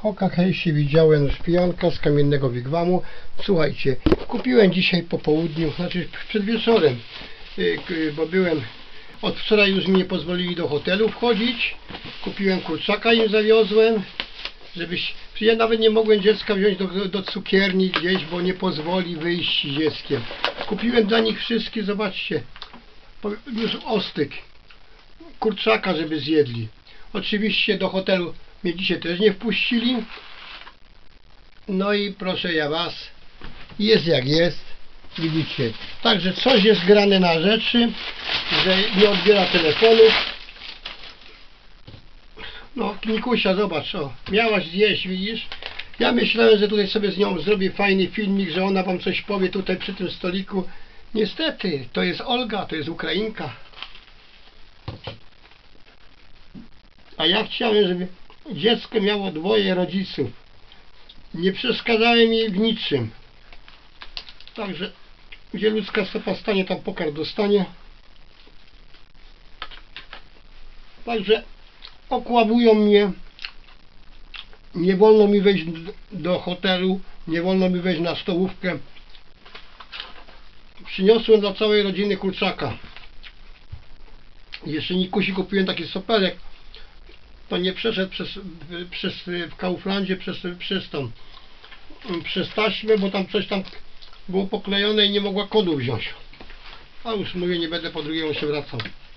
Oka hejsi, widziałem szpijanka z kamiennego wigwamu. Słuchajcie, kupiłem dzisiaj po południu, znaczy przed wieczorem, bo byłem, od wczoraj już mi nie pozwolili do hotelu wchodzić. Kupiłem kurczaka, im zawiozłem, ja nawet nie mogłem dziecka wziąć do cukierni gdzieś, bo nie pozwoli wyjść z dzieckiem. Kupiłem dla nich wszystkie, zobaczcie, już ostyk kurczaka, żeby zjedli. Oczywiście do hotelu mnie dzisiaj też nie wpuścili. No i proszę ja was, jest jak jest, widzicie. Także coś jest grane na rzeczy, że nie odbiera telefonu. No Nikusia, zobacz, o, miałaś zjeść, widzisz. Ja myślałem, że tutaj sobie z nią zrobię fajny filmik, że ona wam coś powie tutaj przy tym stoliku. Niestety, to jest Olga, to jest Ukrainka. A ja chciałem, żeby dziecko miało dwoje rodziców. Nie przeszkadzałem jej w niczym. Także gdzie ludzka stopa stanie, tam pokarm dostanie. Także okłamują mnie. Nie wolno mi wejść do hotelu, nie wolno mi wejść na stołówkę. Przyniosłem dla całej rodziny kurczaka. Jeszcze Nikusi kupiłem taki sopelek. To nie przeszedł w Kauflandzie przez taśmę, bo tam coś tam było poklejone i nie mogła kodu wziąć. A już mówię, nie będę po drugiemu się wracał.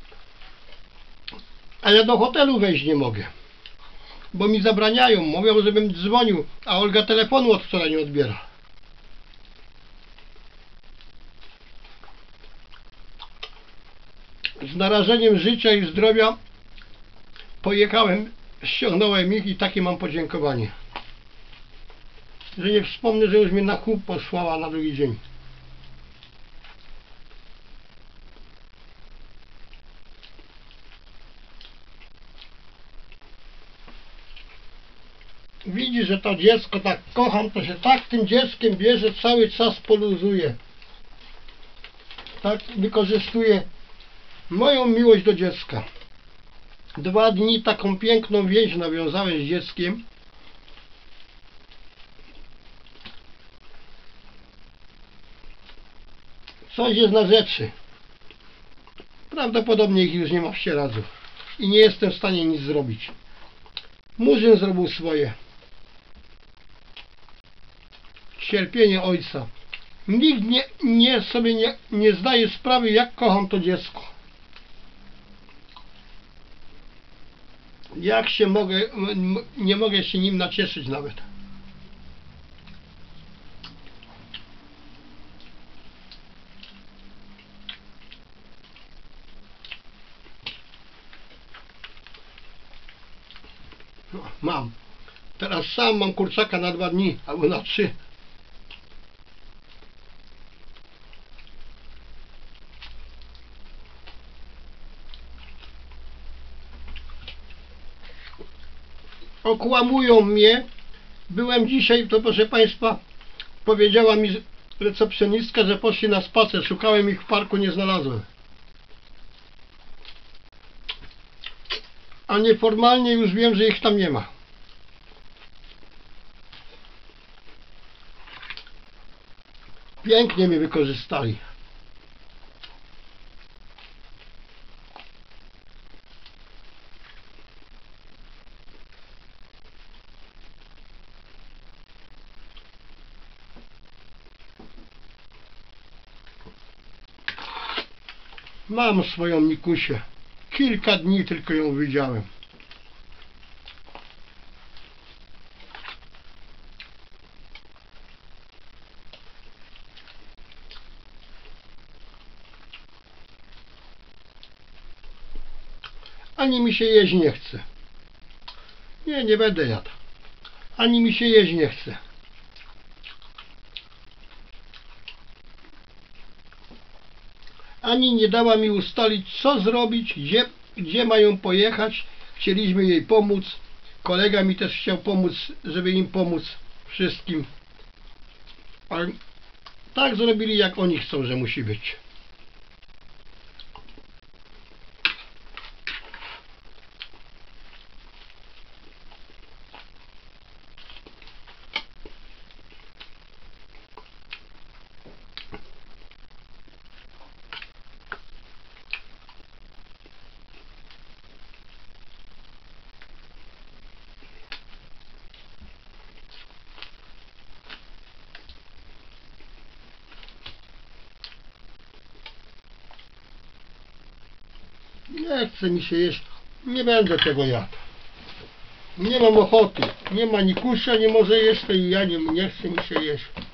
A ja do hotelu wejść nie mogę, bo mi zabraniają, mówią, żebym dzwonił, a Olga telefonu od wczoraj nie odbiera. Z narażeniem życia i zdrowia pojechałem, ściągnąłem ich i takie mam podziękowanie. Że nie wspomnę, że już mnie na chłop posłała na drugi dzień. Widzi, że to dziecko tak kocham, to się tak tym dzieckiem bierze, cały czas poluzuje. Tak wykorzystuje moją miłość do dziecka. 2 dni taką piękną więź nawiązałem z dzieckiem. Coś jest na rzeczy. Prawdopodobnie ich już nie ma w Sieradzu. I nie jestem w stanie nic zrobić. Murzyn zrobił swoje. Cierpienie ojca. Nikt sobie nie zdaje sprawy, jak kocham to dziecko. Jak się nie mogę się nim nacieszyć nawet. No, mam. Teraz sam mam kurczaka na 2 dni, albo na 3. Okłamują mnie. Byłem dzisiaj, to proszę Państwa, powiedziała mi recepcjonistka, że poszli na spacer. Szukałem ich w parku, nie znalazłem. A nieformalnie już wiem, że ich tam nie ma. Pięknie mnie wykorzystali. Mam swoją Nikusię. Kilka dni tylko ją widziałem. Ani mi się jeść nie chce. Nie będę jadł. Ani mi się jeść nie chce. Ani nie dała mi ustalić, co zrobić, gdzie mają pojechać. Chcieliśmy jej pomóc. Kolega mi też chciał pomóc, żeby im pomóc wszystkim. Ale tak zrobili, jak oni chcą, że musi być. Nie chce mi się jeść. Nie będę tego jadł. Nie mam ochoty. Nie ma Nikusia, nie może jeść, to i ja nie chce mi się jeść.